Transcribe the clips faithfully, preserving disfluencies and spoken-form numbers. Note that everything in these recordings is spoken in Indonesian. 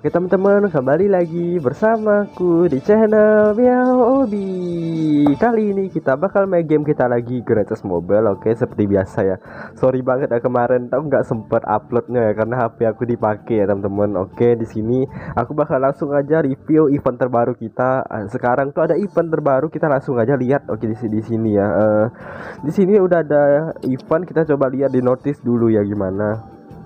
Oke teman-teman, kembali lagi bersamaku di channel Miao Obi. Kali ini kita bakal main game kita lagi, Gratis Mobile. Oke, seperti biasa ya. Sorry banget ya kemarin tau nggak sempet uploadnya ya karena H P aku dipakai ya teman-teman. Oke, di sini aku bakal langsung aja review event terbaru kita. Sekarang tuh ada event terbaru, kita langsung aja lihat. Oke, di sini di sini ya. Uh, di sini udah ada event, kita coba lihat di notice dulu ya gimana.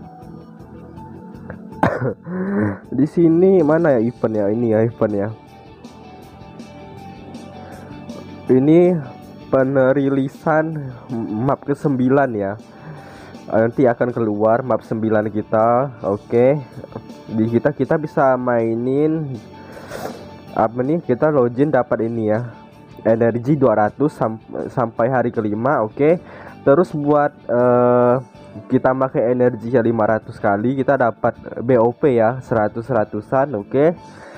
Di sini mana ya event ya, ini ya event ya. Ini penrilisan map ke sembilan ya. Nanti akan keluar map sembilan kita. Oke. Di kita kita bisa mainin apa nih? Kita login dapat ini ya. Energi dua ratus sam sampai hari kelima, oke. Terus buat uh, kita pakai energi ya lima ratus kali, kita dapat B O P ya seratus seratusan, oke.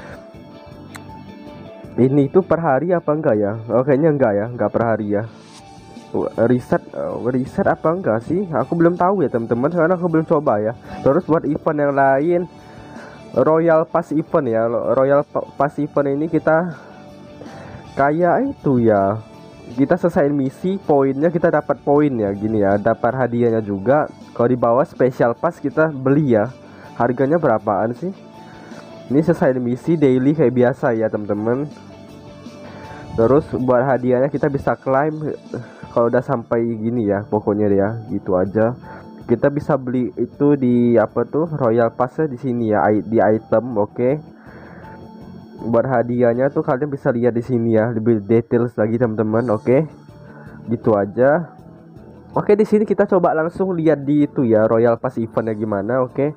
Ini tuh per hari apa enggak ya? Oh, kayaknya enggak ya, enggak per hari ya. Reset, reset apa enggak sih? Aku belum tahu ya teman-teman, karena aku belum coba ya. Terus buat event yang lain, Royal Pass event ya. Royal Pass event ini kita kayak itu ya, kita selesai misi, poinnya kita dapat poin ya gini ya, dapat hadiahnya juga. Kalau di bawah special pass kita beli ya. Harganya berapaan sih? Ini selesai misi daily kayak biasa ya teman-teman. Terus buat hadiahnya kita bisa claim kalau udah sampai gini ya, pokoknya ya gitu aja. Kita bisa beli itu di apa tuh Royal Passnya di sini ya, di item, oke. Buat hadiahnya tuh kalian bisa lihat di sini ya, lebih details lagi teman-teman, oke. Gitu aja. Oke, di sini kita coba langsung lihat di itu ya, Royal Pass eventnya gimana, oke.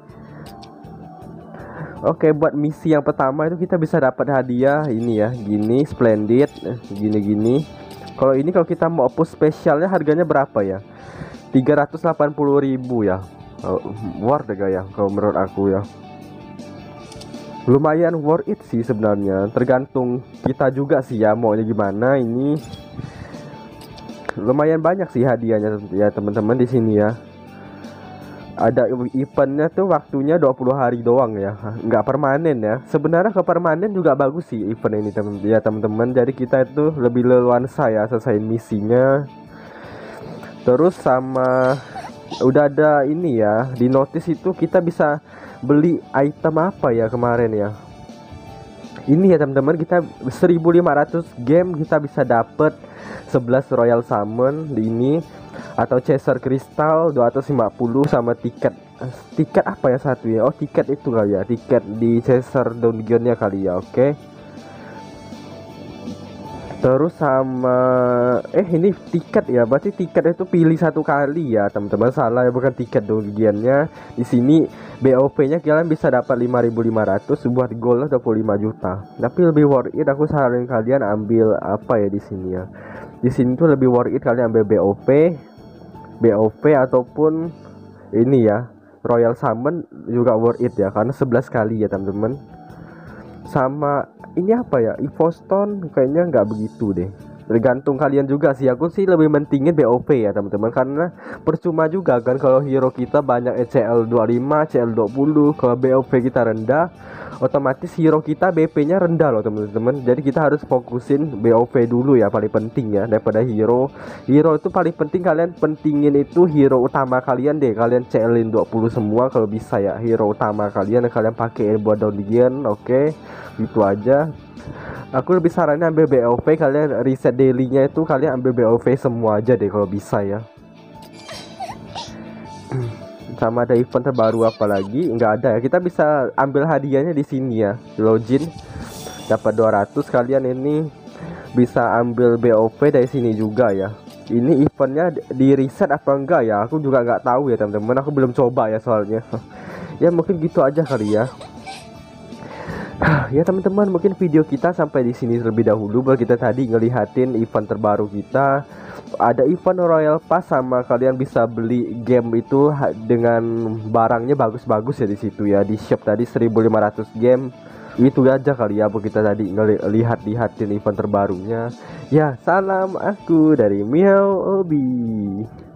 Oke, buat misi yang pertama itu kita bisa dapat hadiah ini ya, gini splendid, gini-gini. Kalau ini kalau kita mau push spesialnya harganya berapa ya? tiga ratus delapan puluh ribu ya. Oh, worth ya kalau menurut aku ya. Lumayan worth it sih sebenarnya, tergantung kita juga sih ya maunya gimana. Ini lumayan banyak sih hadiahnya ya teman-teman di sini ya. Ada eventnya tuh waktunya dua puluh hari doang ya, nggak permanen ya. Sebenarnya ke permanen juga bagus sih event ini teman ya teman-teman. Jadi kita itu lebih leluasa ya selesai misinya. Terus sama udah ada ini ya, di notice itu kita bisa beli item apa ya kemarin ya. Ini ya teman-teman, kita seribu lima ratus game kita bisa dapet sebelas Royal Summon di ini, atau Chaser Crystal dua ratus lima puluh, sama tiket. Tiket apa ya satu ya? Oh, tiket itu kali ya, tiket di Chaser Dungeonnya kali ya, oke. Terus sama eh ini tiket ya, berarti tiket itu pilih satu kali ya teman-teman, salah ya, bukan tiket dungeonnya. Di sini B O P-nya kalian bisa dapat lima ribu lima ratus, buat gold dua puluh lima juta. Tapi lebih worth it, aku saranin kalian ambil apa ya di sini ya. Di sini tuh lebih worth it kalian ambil B O P, B O P ataupun ini ya, Royal Summon juga worth it ya, karena sebelas kali ya teman-teman. Sama ini apa ya, Evo Stone kayaknya nggak begitu deh, tergantung kalian juga sih. Aku sih lebih mentingin B O P ya teman-teman, karena percuma juga kan kalau hero kita banyak C L dua puluh lima, C L dua puluh, kalau B O P kita rendah otomatis hero kita B P-nya rendah loh teman-teman. Jadi kita harus fokusin B O P dulu ya, paling penting ya daripada hero. Hero itu paling penting, kalian pentingin itu hero utama kalian deh. Kalian C L-in dua puluh semua kalau bisa ya, hero utama kalian yang kalian pakai buat dungeon, oke. Gitu aja. Aku lebih saranin ambil B O P, kalian reset daily-nya itu kalian ambil B O P semua aja deh kalau bisa ya. Sama ada event terbaru apa lagi? Nggak ada ya. Kita bisa ambil hadiahnya di sini ya, login dapat dua ratus. Kalian ini bisa ambil B O P dari sini juga ya. Ini eventnya di reset apa enggak ya, aku juga nggak tahu ya teman-teman, aku belum coba ya soalnya. Ya mungkin gitu aja kali ya. Ya teman-teman, mungkin video kita sampai di sini terlebih dahulu. Baru kita tadi ngelihatin event terbaru kita. Ada event Royal Pass, sama kalian bisa beli game itu dengan barangnya bagus-bagus ya di situ ya, di shop tadi seribu lima ratus game. Itu aja kali ya bu kita tadi ngelihat-lihatin event terbarunya. Ya, salam aku dari Miao Obi.